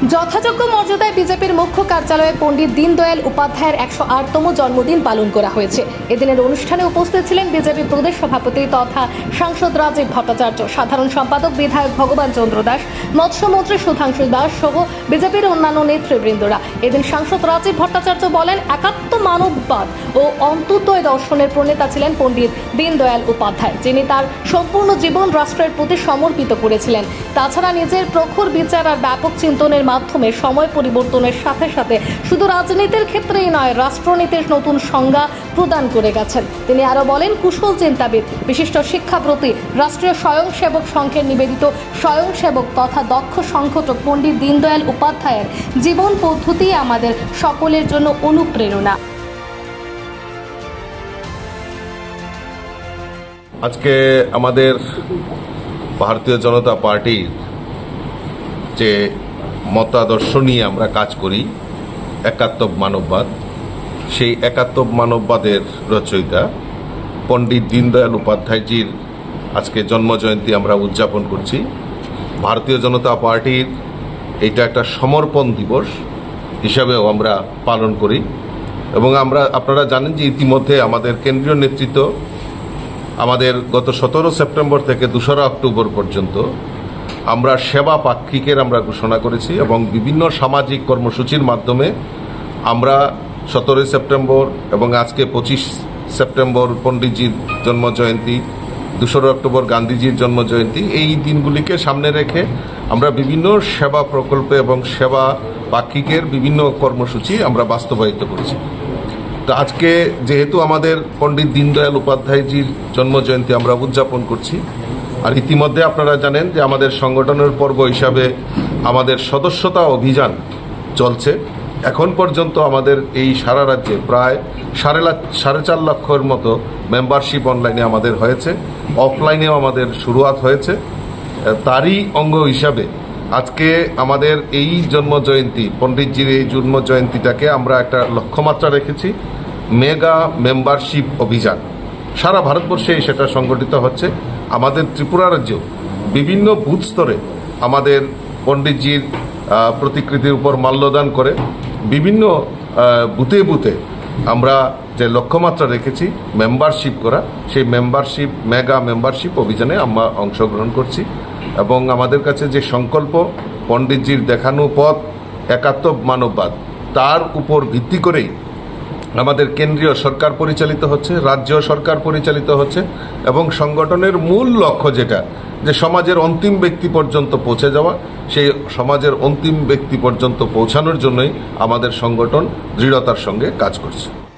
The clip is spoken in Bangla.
যথাযোগ্য মর্যাদায় বিজেপির মুখ্য কার্যালয়ে পণ্ডিত দীনদয়াল উপাধ্যায়ের 108তম জন্মদিন পালন করা হয়েছে। এদিনের অনুষ্ঠানে উপস্থিত ছিলেন বিজেপি প্রদেশ সভাপতি তথা সাংসদ রাজীব ভট্টাচার্য, সাধারণ সম্পাদক বিধায়ক ভগবান চন্দ্র দাস, মৎস্যমন্ত্রী সুধাংশু দাস সহ বিজেপির অন্যান্য নেতৃবৃন্দরা। এদিন সাংসদ রাজীব ভট্টাচার্য বলেন, একাত্ম মানববাদ ও অন্ত্যোদয় দর্শনের প্রণেতা ছিলেন পণ্ডিত দীনদয়াল উপাধ্যায়, যিনি তার সম্পূর্ণ জীবন রাষ্ট্রের প্রতি সমর্পিত করেছিলেন। তাছাড়া নিজের প্রখর বিচার আর ব্যাপক চিন্তনের মাধ্যমে সময় পরিবর্তনের সাথে সাথে শুধু রাজনীতির ক্ষেত্রেই নয়, রাষ্ট্রনীতির নতুন সংজ্ঞা প্রদান করে গেছেন। তিনি আরো বলেন, কুশল চিন্তাবিদ, বিশিষ্ট শিক্ষাব্রতী, রাষ্ট্রীয় স্বয়ংসেবক সংঘের নিবেদিত স্বয়ংসেবক তথা দক্ষ সংগঠক পণ্ডিত দীনদয়াল উপাধ্যায়ের জীবন পদ্ধতি আমাদের সকলের জন্য অনুপ্রেরণা। আজকে আমাদের ভারতীয় জনতা পার্টির যে মতাদর্শ নিয়ে আমরা কাজ করি, একাত্ম মানববাদ, সেই একাত্ম মানববাদের রচয়িতা পণ্ডিত দীনদয়াল উপাধ্যায়জির আজকে জন্মজয়ন্তী আমরা উদযাপন করছি। ভারতীয় জনতা পার্টির এটা একটা সমর্পণ দিবস হিসাবেও আমরা পালন করি এবং আপনারা জানেন যে ইতিমধ্যে আমাদের কেন্দ্রীয় নেতৃত্ব আমাদের গত 17 সেপ্টেম্বর থেকে 2রা অক্টোবর পর্যন্ত আমরা সেবা পাক্ষিকের আমরা ঘোষণা করেছি এবং বিভিন্ন সামাজিক কর্মসূচির মাধ্যমে আমরা 17 সেপ্টেম্বর এবং আজকে 25 সেপ্টেম্বর পণ্ডিতজির জন্মজয়ন্তী, 2রা অক্টোবর গান্ধীজির জন্মজয়ন্তী, এই দিনগুলিকে সামনে রেখে আমরা বিভিন্ন সেবা প্রকল্পে এবং সেবা পাক্ষিকের বিভিন্ন কর্মসূচি আমরা বাস্তবায়িত করেছি। তো আজকে যেহেতু আমাদের পণ্ডিত দীনদয়াল উপাধ্যায়জির জন্মজয়ন্তী আমরা উদযাপন করছি, আর ইতিমধ্যে আপনারা জানেন যে আমাদের সংগঠনের পর্ব হিসাবে আমাদের সদস্যতা অভিযান চলছে। এখন পর্যন্ত আমাদের এই সারা রাজ্যে প্রায় 4.5 লক্ষের মতো মেম্বারশিপ অনলাইনে আমাদের হয়েছে, অফলাইনেও আমাদের শুরুয়াত হয়েছে। তারই অঙ্গ হিসাবে আজকে আমাদের এই জন্মজয়ন্তী, পণ্ডিতজির এই জন্মজয়ন্তীটাকে আমরা একটা লক্ষ্যমাত্রা রেখেছি, মেগা মেম্বারশিপ অভিযান। সারা ভারতবর্ষে সেটা সংগঠিত হচ্ছে। আমাদের ত্রিপুরা রাজ্যেও বিভিন্ন বুথ স্তরে আমাদের পণ্ডিতজির প্রতিকৃতির উপর মাল্যদান করে বিভিন্ন বুথে বুথে আমরা যে লক্ষ্যমাত্রা রেখেছি মেম্বারশিপ করা, সেই মেম্বারশিপ মেগা মেম্বারশিপ অভিযানে আমরা অংশগ্রহণ করছি এবং আমাদের কাছে যে সংকল্প, পণ্ডিতজির দেখানো পথ একাত্ম মানববাদ, তার উপর ভিত্তি করেই আমাদের কেন্দ্রীয় সরকার পরিচালিত হচ্ছে, রাজ্য সরকার পরিচালিত হচ্ছে এবং সংগঠনের মূল লক্ষ্য যেটা, যে সমাজের অন্তিম ব্যক্তি পর্যন্ত পৌঁছে যাওয়া, সেই সমাজের অন্তিম ব্যক্তি পর্যন্ত পৌঁছানোর জন্যই আমাদের সংগঠন দৃঢ়তার সঙ্গে কাজ করছে।